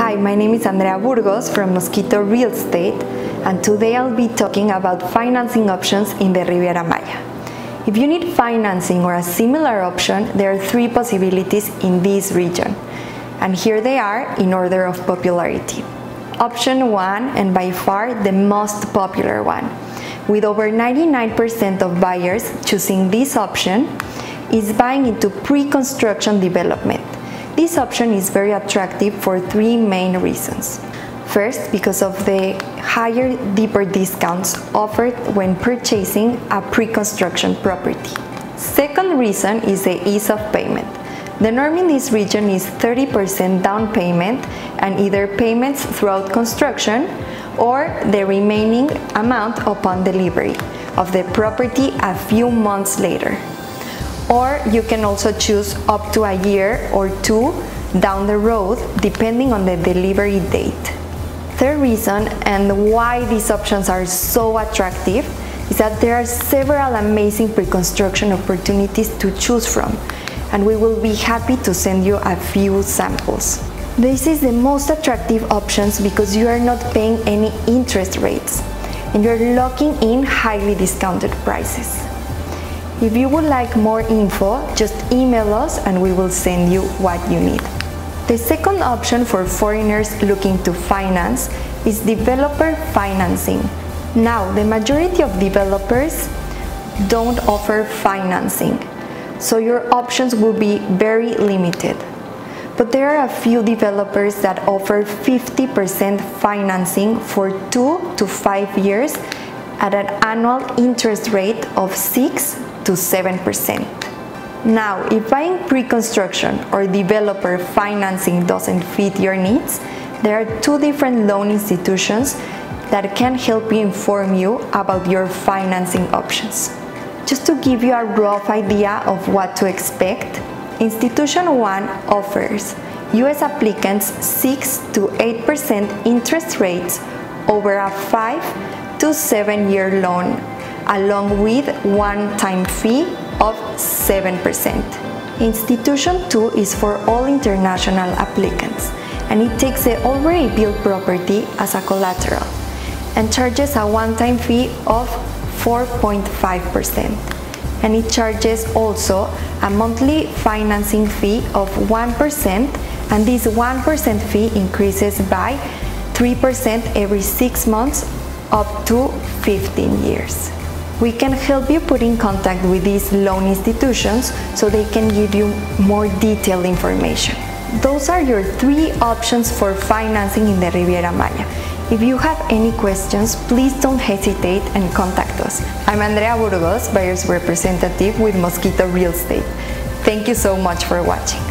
Hi, my name is Andrea Burgos from Mosquito Real Estate, and today I'll be talking about financing options in the Riviera Maya. If you need financing or a similar option, there are three possibilities in this region, and here they are in order of popularity. Option 1, and by far the most popular one, with over 99% of buyers choosing this option, is buying into pre-construction development. This option is very attractive for three main reasons. First, because of the higher, deeper discounts offered when purchasing a pre-construction property. Second reason is the ease of payment. The norm in this region is 30% down payment and either payments throughout construction or the remaining amount upon delivery of the property a few months later. Or you can also choose up to a year or two down the road, depending on the delivery date. Third reason, and why these options are so attractive, is that there are several amazing pre-construction opportunities to choose from, and we will be happy to send you a few samples. This is the most attractive options because you are not paying any interest rates, and you're locking in highly discounted prices. If you would like more info, just email us and we will send you what you need. The second option for foreigners looking to finance is developer financing. Now, the majority of developers don't offer financing, so your options will be very limited. But there are a few developers that offer 50% financing for 2 to 5 years at an annual interest rate of 6 to 7%. Now, if buying pre-construction or developer financing doesn't fit your needs, there are two different loan institutions that can help you inform you about your financing options. Just to give you a rough idea of what to expect, Institution 1 offers US applicants 6 to 8% interest rates over a 5 to 7 year loan, along with one-time fee of 7%. Institution 2 is for all international applicants, and it takes the already built property as a collateral and charges a one-time fee of 4.5%. And it charges also a monthly financing fee of 1%, and this 1% fee increases by 3% every 6 months up to 15 years. We can help you put in contact with these loan institutions so they can give you more detailed information. Those are your three options for financing in the Riviera Maya. If you have any questions, please don't hesitate and contact us. I'm Andrea Burgos, buyer's representative with Mosquito Real Estate. Thank you so much for watching.